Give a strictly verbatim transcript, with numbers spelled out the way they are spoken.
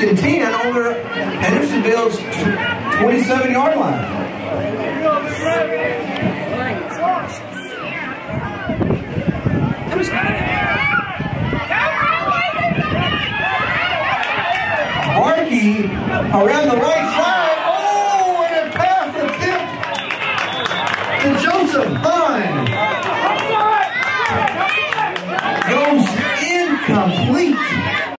and ten over Hendersonville's twenty-seven yard line. Barkey around the right side. Oh, and a pass attempt to Joseph Hunt.